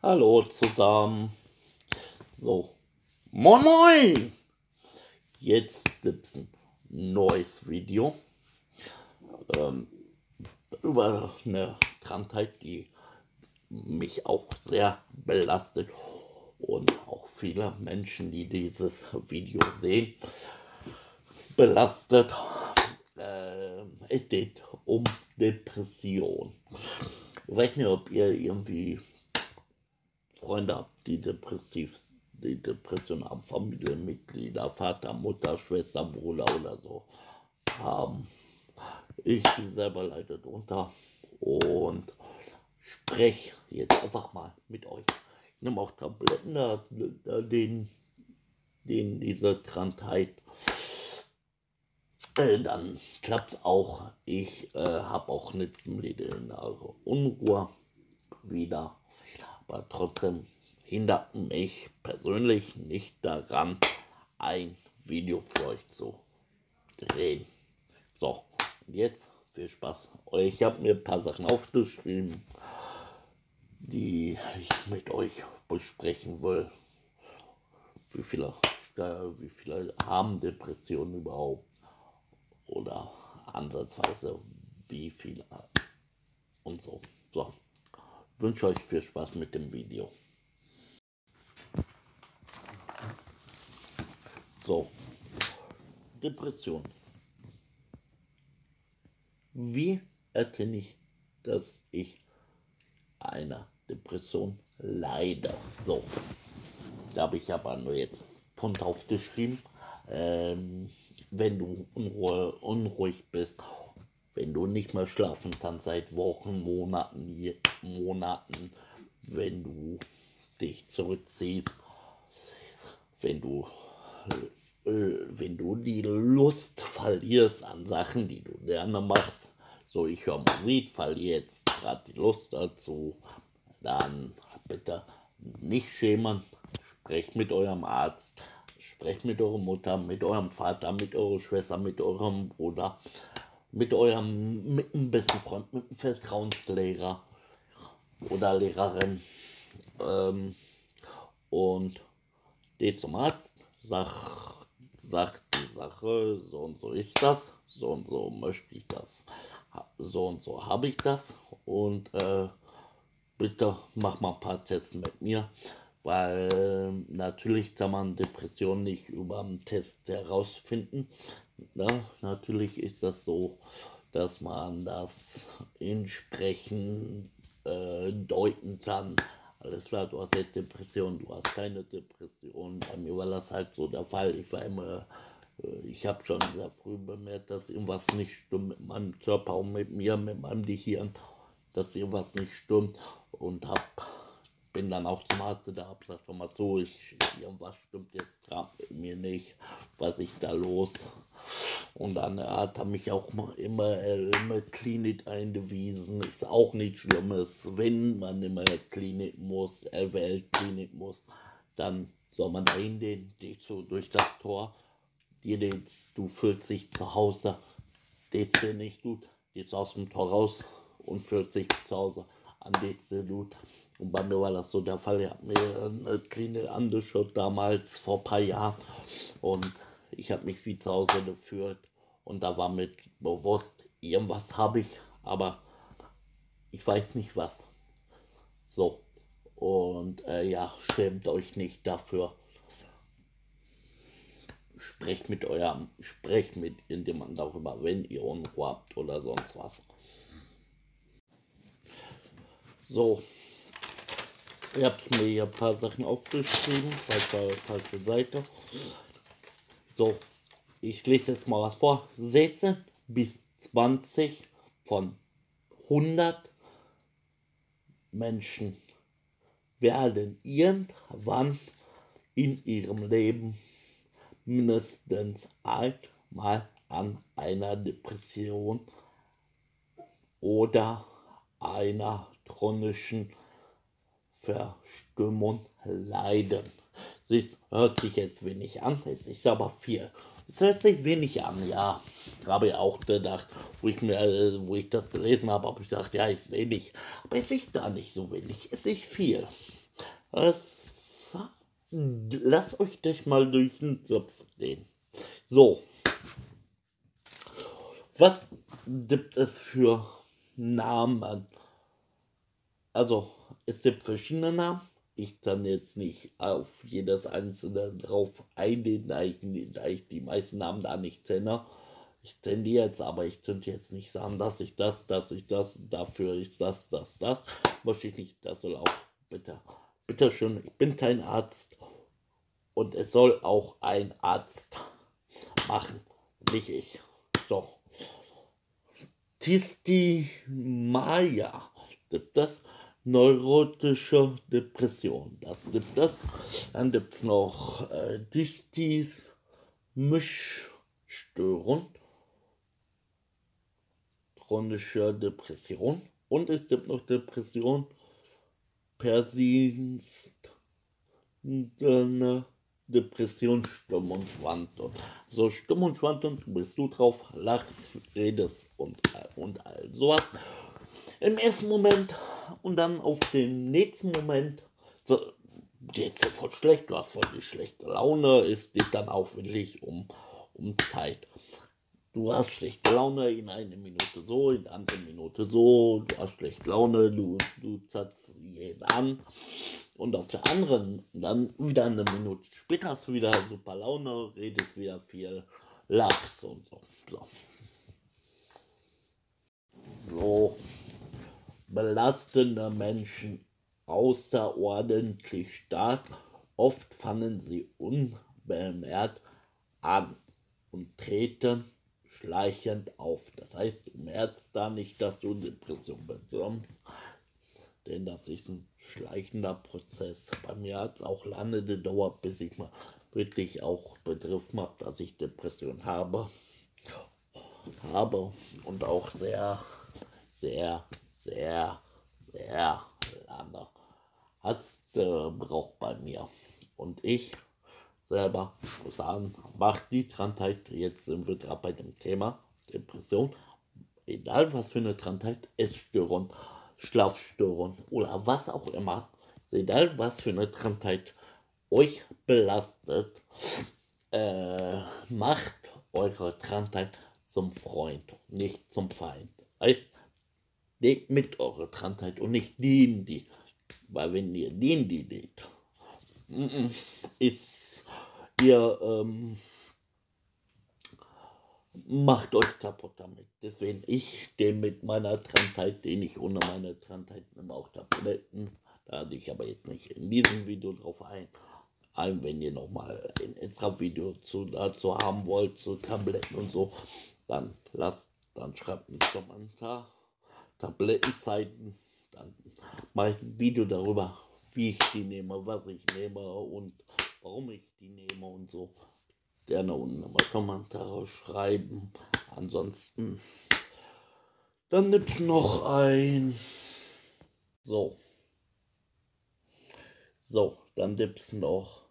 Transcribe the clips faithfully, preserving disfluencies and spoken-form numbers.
Hallo zusammen. So, moin moin! Jetzt gibt's ein neues Video ähm, über eine Krankheit, die mich auch sehr belastet und auch viele Menschen, die dieses Video sehen, belastet. Äh, es geht um Depression. Ich weiß nicht, ob ihr irgendwie Freunde habt, die depressiv, die Depression haben, Familienmitglieder, Vater, Mutter, Schwester, Bruder oder so haben. Ich selber leide drunter und spreche jetzt einfach mal mit euch. Ich nehme auch Tabletten, denen, denen diese Krankheit, äh, dann klappt es auch. Ich äh, habe auch eine ziemlich innere Unruhe wieder. Aber trotzdem hindert mich persönlich nicht daran, ein Video für euch zu drehen. So, und jetzt viel Spaß. Ich habe mir ein paar Sachen aufgeschrieben, die ich mit euch besprechen will. Wie viele, wie viele haben Depressionen überhaupt? Oder ansatzweise wie viele und so. So, wünsche euch viel Spaß mit dem Video. So, Depression. Wie erkenne ich, dass ich einer Depression leide? So, da habe ich aber nur jetzt Punkt aufgeschrieben. Ähm, wenn du unruhe, unruhig bist, wenn du nicht mehr schlafen kannst seit Wochen, Monaten, Monaten, wenn du dich zurückziehst, wenn du wenn du die Lust verlierst an Sachen, die du gerne machst, so ich höre Musik, verliere jetzt gerade die Lust dazu, dann bitte nicht schämen, sprecht mit eurem Arzt, sprecht mit eurer Mutter, mit eurem Vater, mit eurer Schwester, mit eurem Bruder, mit eurem mit einem besten Freund, mit einem Vertrauenslehrer oder Lehrerin ähm, und geht zum Arzt, sagt sagt die Sache, so und so ist das, so und so möchte ich das, so und so habe ich das und äh, bitte mach mal ein paar Tests mit mir, weil natürlich kann man Depressionen nicht über einen Test herausfinden. Ja, natürlich ist das so, dass man das entsprechend äh, deuten kann. Alles klar, du hast jetzt Depression, du hast keine Depression. Bei mir war das halt so der Fall. Ich war immer, äh, ich habe schon sehr früh bemerkt, dass irgendwas nicht stimmt mit meinem Körper und mit mir, mit meinem Gehirn, dass irgendwas nicht stimmt und hab, bin dann auch zum Arzt, der hab gesagt, hör mal zu, ich, irgendwas stimmt jetzt gerade mit mir nicht, was ist da los? Und dann hat er mich auch immer in eine Klinik eingewiesen. Ist auch nichts Schlimmes. Wenn man in eine Klinik muss, L W L-Klinik muss, dann soll man da hingehen, dich so durch das Tor. Dir denkst, du fühlst dich zu Hause, geht's dir nicht gut, gehst aus dem Tor raus und fühlst dich zu Hause an, geht's dir gut. Und bei mir war das so der Fall. Ich habe mir eine Klinik angeschaut damals vor ein paar Jahren und ich habe mich wie zu Hause gefühlt und da war mir bewusst, irgendwas habe ich, aber ich weiß nicht was. So, und äh, ja, schämt euch nicht dafür. Sprecht mit eurem, sprecht mit irgendjemandem darüber, wenn ihr Unruhe habt oder sonst was. So, ich habe mir hier ein paar Sachen aufgeschrieben, falsche, falsche Seite. So, ich lese jetzt mal was vor. sechzehn bis zwanzig von hundert Menschen werden irgendwann in ihrem Leben mindestens einmal an einer Depression oder einer chronischen Verstimmung leiden. Es hört sich jetzt wenig an, es ist aber viel. Es hört sich wenig an, ja. Habe ich auch gedacht, wo ich, mir, wo ich das gelesen habe, habe ich gedacht, ja, ist wenig. Aber es ist gar nicht so wenig, es ist viel. Es, lasst euch das mal durch den Kopf gehen. So, was gibt es für Namen? Also, es gibt verschiedene Namen. Ich kann jetzt nicht auf jedes einzelne drauf eingehen, da ich, da ich die meisten Namen da nicht kenne. Ich kenne die jetzt, aber ich könnte jetzt nicht sagen, dass ich das, dass ich das, dafür ist das, das, das. Möchte ich nicht, das soll auch, bitte, bitte schön, ich bin kein Arzt und es soll auch ein Arzt machen, nicht ich. So. Tistimaya gibt es, neurotische Depression, das gibt es. Dann gibt es noch äh, Distis, Mischstörung, chronische Depression und es gibt noch Depression persistente Depression, Stimmungsschwankung. So Stimmungsschwankung, bist du drauf, lachst, redest und, und all sowas. Im ersten Moment und dann auf den nächsten Moment, so, dir ist ja voll schlecht, du hast voll die schlechte Laune, es geht dann auch wirklich um, um Zeit. Du hast schlechte Laune in einer Minute so, in der anderen Minute so, du hast schlechte Laune, du, du zatzt jeden an. Und auf der anderen, dann wieder eine Minute später hast du wieder super Laune, redest wieder viel, lachst und so. So. so. Belastende Menschen außerordentlich stark. Oft fangen sie unbemerkt an und treten schleichend auf. Das heißt, du merkst da nicht, dass du Depression bekommst, denn das ist ein schleichender Prozess. Bei mir hat es auch lange gedauert, bis ich mal wirklich auch begriffen habe, dass ich Depression habe. habe und auch sehr, sehr, sehr, sehr lange hat es gebraucht bei mir. Und ich selber muss sagen, macht die Krankheit, jetzt sind wir gerade bei dem Thema Depression, egal was für eine Krankheit, Essstörung, Schlafstörung oder was auch immer, egal was für eine Krankheit euch belastet, äh, macht eure Krankheit zum Freund, nicht zum Feind. Heißt, lebt mit eurer Krankheit und nicht dienen die. Weil wenn ihr dienen die lebt, ist ihr ähm, macht euch kaputt damit. Deswegen ich stehe mit meiner Krankheit, den ich ohne meine Krankheit nehme auch Tabletten. Da hatte ich aber jetzt nicht in diesem Video drauf ein. ein wenn ihr nochmal ein extra Video zu, dazu haben wollt, zu Tabletten und so, dann lasst, dann schreibt einen Kommentar. Tablettenzeiten, dann mache ich ein Video darüber, wie ich die nehme, was ich nehme und warum ich die nehme und so. Gerne unten mal Kommentare schreiben. Ansonsten, dann gibt's noch ein. So. So, dann gibt's noch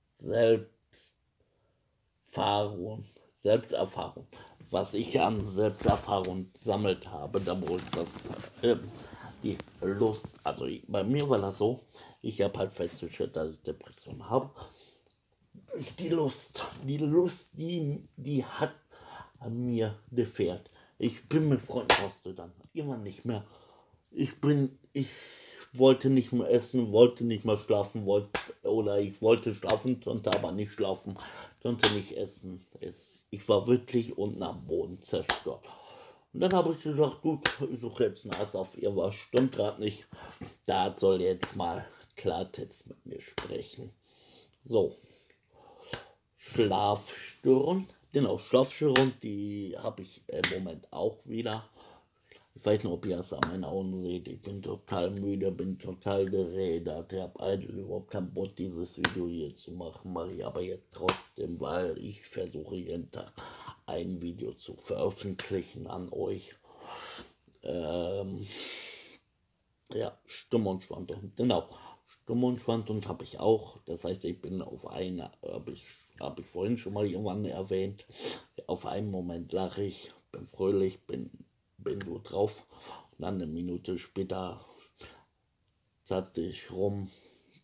Selbsterfahrung. Selbsterfahrung. Was ich an Selbsterfahrung gesammelt habe, da wo ich das, äh, die Lust, also ich, bei mir war das so, ich habe halt festgestellt, dass ich Depression habe. Ich die Lust, die Lust, die, die hat an mir gefehlt. Ich bin mit Freunden rausgegangen, irgendwann nicht mehr. Ich bin, ich wollte nicht mehr essen, wollte nicht mehr schlafen, wollte, oder ich wollte schlafen, konnte aber nicht schlafen, konnte nicht essen. Es, ich war wirklich unten am Boden zerstört. Und dann habe ich gesagt, gut, ich suche jetzt einen Arzt auf, irgendwas stimmt gerade nicht. Da soll jetzt mal Klartext mit mir sprechen. So, Schlafstörung, genau, Schlafstörung, die habe ich im Moment auch wieder. Ich weiß nicht, ob ihr das an meinen Augen seht. Ich bin total müde, bin total gerädert. Ich habe eigentlich überhaupt keinen Bock, dieses Video hier zu machen. Mache ich aber jetzt trotzdem, weil ich versuche jeden Tag ein Video zu veröffentlichen an euch. Ähm, ja, Stimmungsschwankung, genau. Stimmungsschwankung habe ich auch. Das heißt, ich bin auf einer, habe ich, hab ich vorhin schon mal irgendwann erwähnt, auf einen Moment lache ich, bin fröhlich, bin bin gut drauf. Und dann eine Minute später sagte ich rum,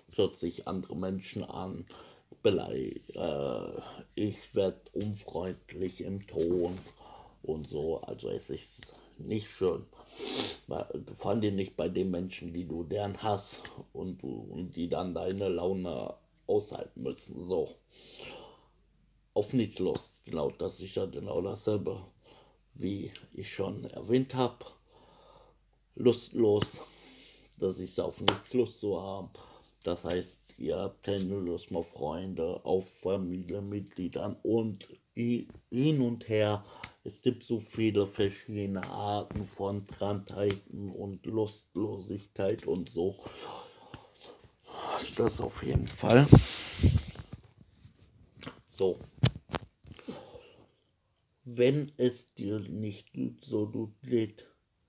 schaut sich andere Menschen an, belei äh, ich werde unfreundlich im Ton und so, also es ist nicht schön. Vor allem nicht bei den Menschen, die du deren hast und, du, und die dann deine Laune aushalten müssen. So, auf nichts los. Genau, das ist ja genau dasselbe, wie ich schon erwähnt habe. Lustlos, das ist auf nichts Lust zu haben. Das heißt, ihr habt keine Lust mehr auf Freunde, auf Familienmitgliedern und hin und her. Es gibt so viele verschiedene Arten von Krankheiten und Lustlosigkeit und so. Das auf jeden Fall. So. Wenn es dir nicht so gut geht,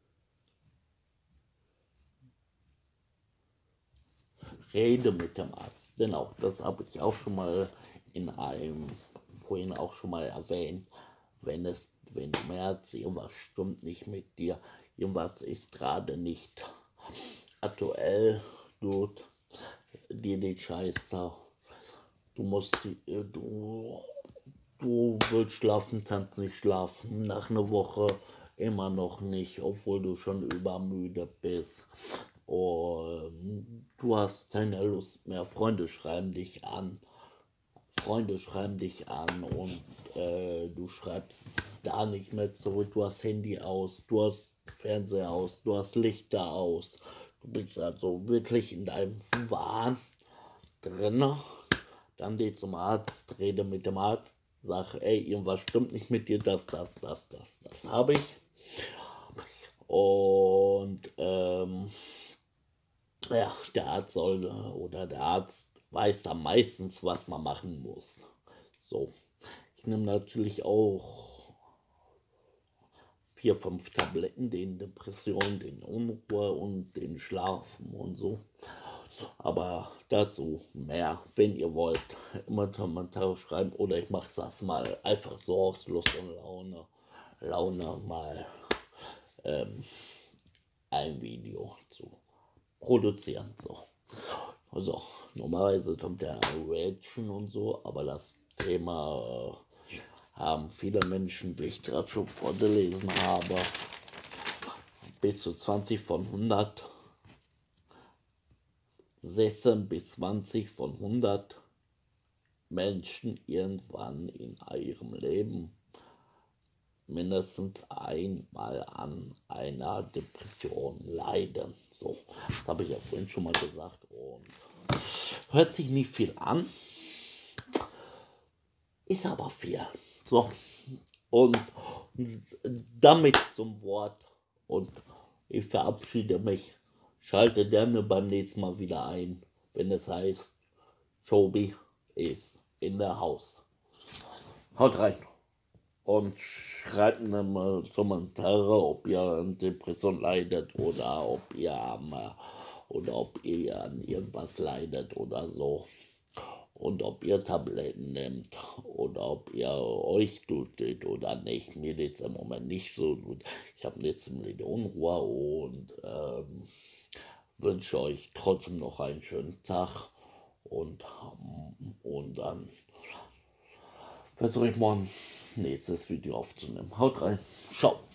rede mit dem Arzt. Genau, das habe ich auch schon mal in einem, vorhin auch schon mal erwähnt. Wenn es, wenn du merkst, irgendwas stimmt nicht mit dir, irgendwas ist gerade nicht aktuell gut, dir die Scheiße, du musst, du, du willst schlafen, kannst nicht schlafen, nach einer Woche immer noch nicht, obwohl du schon übermüde bist. Und du hast keine Lust mehr, Freunde schreiben dich an, Freunde schreiben dich an und äh, du schreibst da nicht mehr zurück, du hast Handy aus, du hast Fernseher aus, du hast Lichter aus, du bist also wirklich in deinem Wahn drin. Dann geh zum Arzt, rede mit dem Arzt, sag, ey, irgendwas stimmt nicht mit dir, das, das, das, das, das habe ich. Und ähm, ja, der Arzt soll oder der Arzt weiß dann meistens, was man machen muss. So, ich nehme natürlich auch vier, fünf Tabletten, den Depressionen, den Unruhe und den Schlafen und so. Aber dazu mehr, wenn ihr wollt, immer Kommentare schreiben oder ich mache das mal einfach so aus Lust und Laune, Laune mal ähm, ein Video zu produzieren. So. Also, normalerweise kommt ja Reaction und so, aber das Thema äh, haben viele Menschen, wie ich gerade schon vorgelesen habe, bis zu zwanzig von hundert, sechzehn bis zwanzig von hundert Menschen irgendwann in ihrem Leben mindestens einmal an einer Depression leiden. So, das habe ich ja vorhin schon mal gesagt und hört sich nicht viel an, ist aber viel. So, und damit zum Wort und ich verabschiede mich. Schalte gerne beim nächsten Mal wieder ein, wenn es heißt, Tobi ist in der Haus. Haut rein und schreibt mir mal Kommentare, ob ihr an Depression leidet oder ob ihr am, oder ob ihr an irgendwas leidet oder so. Und ob ihr Tabletten nehmt oder ob ihr euch gut geht oder nicht. Mir geht es im Moment nicht so gut. Ich habe jetzt ziemlich Unruhe und ähm, wünsche euch trotzdem noch einen schönen Tag. Und, und dann versuche ich morgen nächstes Video aufzunehmen. Haut rein. Ciao.